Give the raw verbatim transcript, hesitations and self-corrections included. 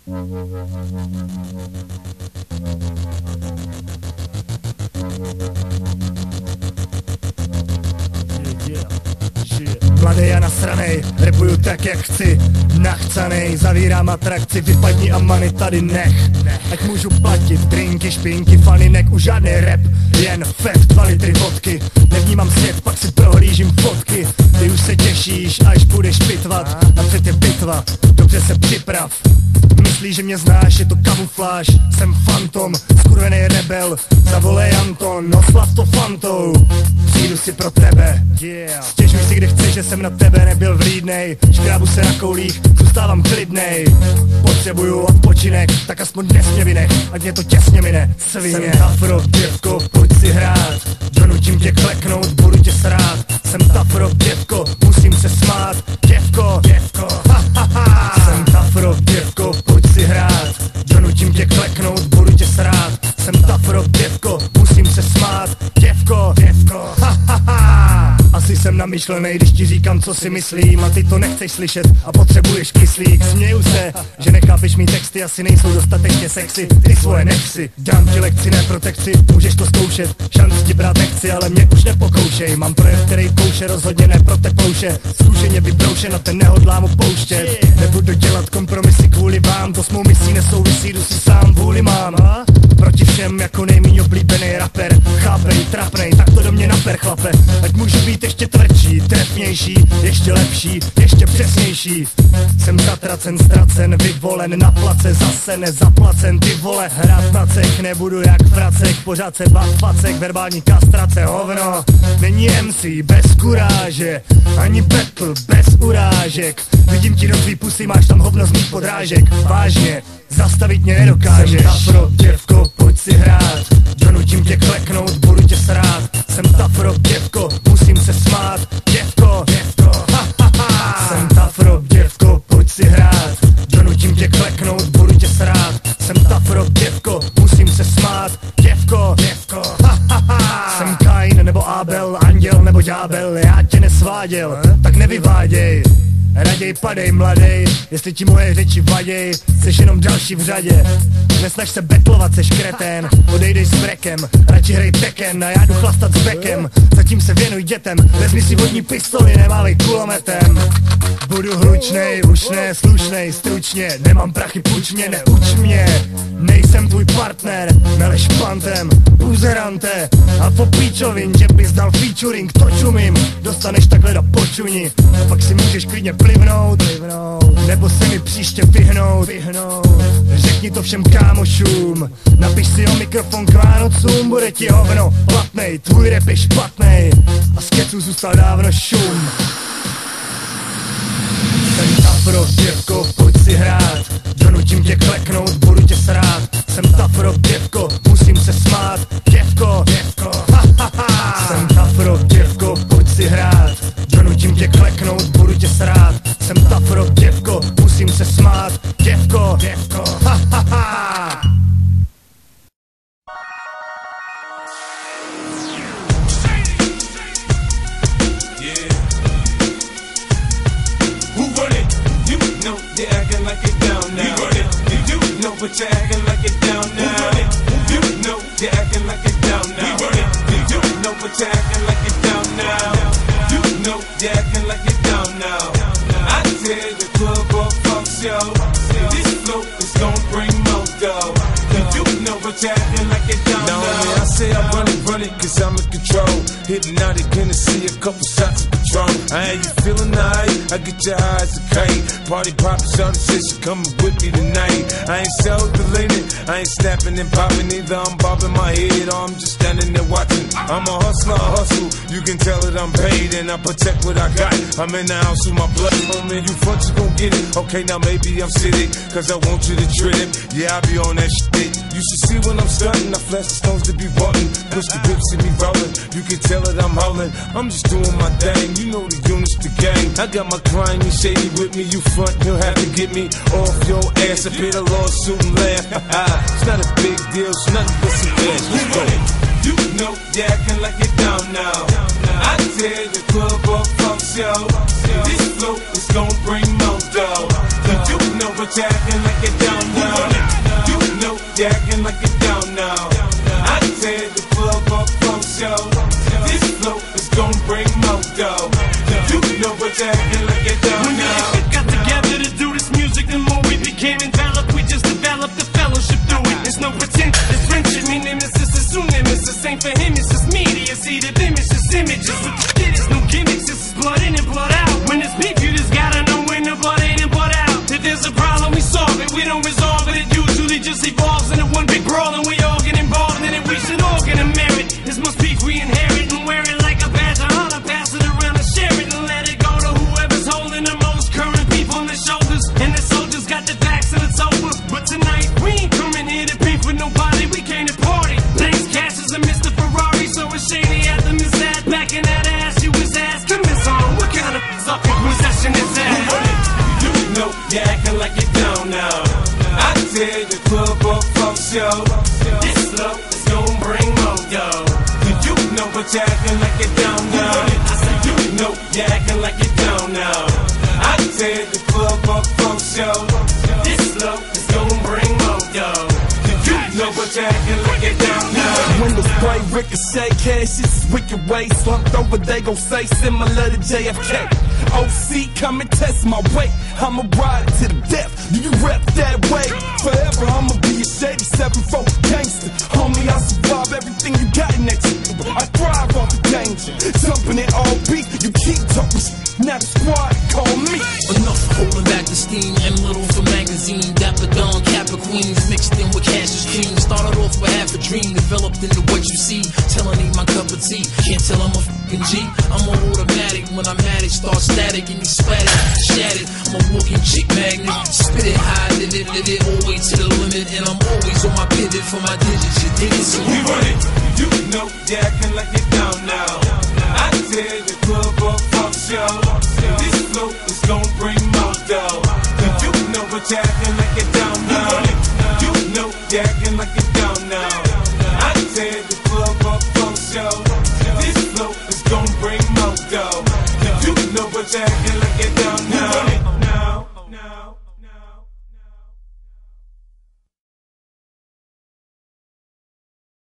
Mladej a nasranej, repuju tak jak chci. Nachcanej, zavírám atrakci, vypadni a many tady nech. Ať můžu platit drinky, špinky, faninek, už žádný rap, jen fet, dva litry vodky. Nevnímám svět, pak si prohlížím fotky. Ty už se těšíš, až budeš pitvat. Napřed je bitva, dobře se připrav. Myslíš, že mě znáš, je to kamufláž. Jsem fantom, skurvenej rebel. Zavolej Anton, oslav to fantou. Přijdu si pro tebe, yeah. Stěžuj si kde chceš, že jsem na tebe nebyl vlídnej. Škrábu se na koulích, zůstávám klidnej. Potřebuju odpočinek, tak aspoň dnes mě vynech, ať mě to těsně mine, svině. Jsem tough rock, děvko, pojď si hrát. Donutím tě kleknout, budu tě srát. Jsem tough rock, děvko, musím se smát. Děvko, děvko, ha, ha, ha. Jsem tough rock, děvko, pojď si hrát. Donutím tě kleknout, budu tě srát. Jsem tough rock, děvko, musím se smát. Děvko, děvko, ha, ha, ha. Asi jsem namyšlenej, když ti říkám, co si myslím. A ty to nechceš slyšet a potřebuješ kyslík. Směju se, že nechápeš mý texty, asi nejsou dostatečně sexy. Ty svoje nechci, dám ti lekci, ne protekci. Můžeš to zkoušet, šanci ti brát nechci, ale mě už nepokoušej. Mám projev, který kouše, rozhodně ne pro teplouše. Zkušeně vybroušen a ten nehodlám upouštět. Nebudu dělat kompromisy kvůli vám, to s mou misí nesouvisí, jdu si sám, vůli mám. Proti všem jako nejmíň oblíbený rapper. Chápej, trapnej, tak to do mě naper, chlape. Ať můžu být ještě tvrdší, trefnější, ještě lepší, ještě přesnější. Jsem zatracen, ztracen, vyvolen, na place zase nezaplacen. Ty vole, hrát na cech nebudu jak vracek, pořád se bát facek, verbální kastrace, hovno. Není M C bez kuráže, ani battle bez urážek. Vidím ti do tvý pusy, máš tam hovno z mých podrážek. Vážně, zastavit mě nedokážeš. Jsem tough rock, děvko, pojď si hrát. Donutím tě kleknout, budu tě srát. Jsem tough rock, děvko, musím se smát. Děvko, děvko, ha, ha, ha. Jsem tough rock, děvko, pojď si hrát. Donutím tě kleknout, budu tě srát. Jsem tough rock, děvko, musím se smát. Děvko, děvko, ha, ha, ha. Jsem Kain nebo Abel, anděl nebo ďábel. Já tě nesváděl, tak nevyváděj. Raději padej mladej, jestli ti moje řeči vaděj. Jseš jenom další v řadě. Nesnaž se betlovat, seš kretén. Odejdej s brekem, radši hrej Tekken. A já jdu chlastat s bekem, zatím se věnuj dětem. Vezmi si vodní pistoli, nemávej kulometem. Budu hlučnej, už ne, slušnej, stručně. Nemám prachy, půjč mě, neuč mě. Nejsem tvůj partner, meleš pantem, buzerante. A po píčovin, že bys dal featuring, to čumím. Dostaneš takhle do počuni, a pak si můžeš klidně plivnout, plivnout. Nebo se mi příště vyhnout, vyhnout. Řekni to všem kámošům, napiš si o mikrofon k Vánocům. Bude ti hovno platnej, tvůj rap je špatnej. A z keců zůstal dávno šum. Jsem tough rock, děvko, pojď si hrát. Donutím tě kleknout, budu tě srát. Jsem tough rock, děvko, musím se smát. Děvko, děvko, ha, ha, ha. Jsem tough rock, děvko, pojď si hrát. Donutím tě kleknout, budu tě srát. Jsem tough rock, děvko, musím se smát. Děvko, děvko, ha, ha, ha. You're acting like it down now. You run it. You do know, but you're acting like it down now. You know you're acting like it down now. You do know, but you're acting like it down now. You know you're acting like it down now. I tear the club up, fuck show. This flow is gonna bring more dough. You do know, but you're acting like it down now. Now I say I run it, run it, cause I'm in control. Hypnotic, gonna see a couple shots of Patron. I ain't you feeling nice, I get your eyes a kite. Party poppin', all the shit, she coming with me tonight. I ain't self-deleting, I ain't snapping and popping either. I'm bobbing my head or I'm just standing there watching. I'm a hustler, I hustle, you can tell that I'm paid. And I protect what I got, I'm in the house with my blood. Homie, you front, you gon' get it. Okay, now maybe I'm sitting, cause I want you to trip. Yeah, I be on that shit. You should see when I'm stunting, I flash the stones to be button. Push the whip, see me rolling, you can tell that I'm howling. I'm just doing my thing, you know the units, the gang. I got my client, you shady with me, you front, you'll have to get me off your ass. I pay the lawsuit and laugh. It's not a big deal, it's nothing but some cash. Let's go. You know you're acting like it down now. I tear the club up, fuck show. This flow is gonna bring more dough. You do know but you're acting like it down now. you're acting like you don't know. I tear the club up from show. This flow is gon' bring more dough. You know what you're acting like you don't know. When we got together to do this music, the more we became enveloped, we just developed the fellowship through it. There's no pretend, it's friendship. Me nemesis is soon nemesis. Ain't for him, it's just media. See the image, it's images. It is no gimmicks, this is blood in and blood out. When it's beef, you just gotta know when the blood in and blood out. If there's a problem, we solve it. We don't resolve it. It usually just evolves into one big brawl, and we all get involved in it. We should all get a merit. This must be we inherit and wear it like a badge of honor. Pass it around and share it and let it go to whoever's holding the most current people on their shoulders. And the soldiers got their backs and it's over. But tonight we ain't coming here to beef with nobody. We came to party. Thanks, Cash is a Mister Ferrari, so it's shady at the Miss Ad. Back in that ass, you was asked to miss on. What kind of fucking possession is that? You know you're acting like you don't know. I tear the club up from show. This flow is gon' bring more dough. You know what you're acting like you don't know. I said you know you're acting like you don't know. I tear the club up from show. This flow is gon' bring more dough. You know what you're acting like you don't know. Windows spray, ricochet, cash, it's wicked way. Slumped over, they gon' say similar to J F K. O C, come and test my weight. I'ma ride it to the death. Do you rep that way? Forever, I'ma be a shady seven four gangster. Homie, I survive everything you got next to me. I thrive off the danger. Jumping in all beat, you keep talking shit. Now the squad call me. Enough holding back the steam. M Little for magazine. Dapper Dawn, Kappa Queens. Mixed in with Cash's cream. Started off with half a dream. Developed into what you see. Telling ain't my cup of tea. Can't tell I'm a fucking G. I'm a automatic. When I'm at it, start static. And you spattered, shattered. I'm a walking chick magnet. Spit it high, live it, live it. All way to the limit. And I'm always on my pivot for my digits. You dig it? So you run it. You know you're acting like you don't know. I tear the club up from show. This flow is gon' bring more dough. You know what you're acting like you don't know. You know you're acting like you don't know. I tear the club up from show. This flow is gon' bring more dough. You know what you're acting like you don't know.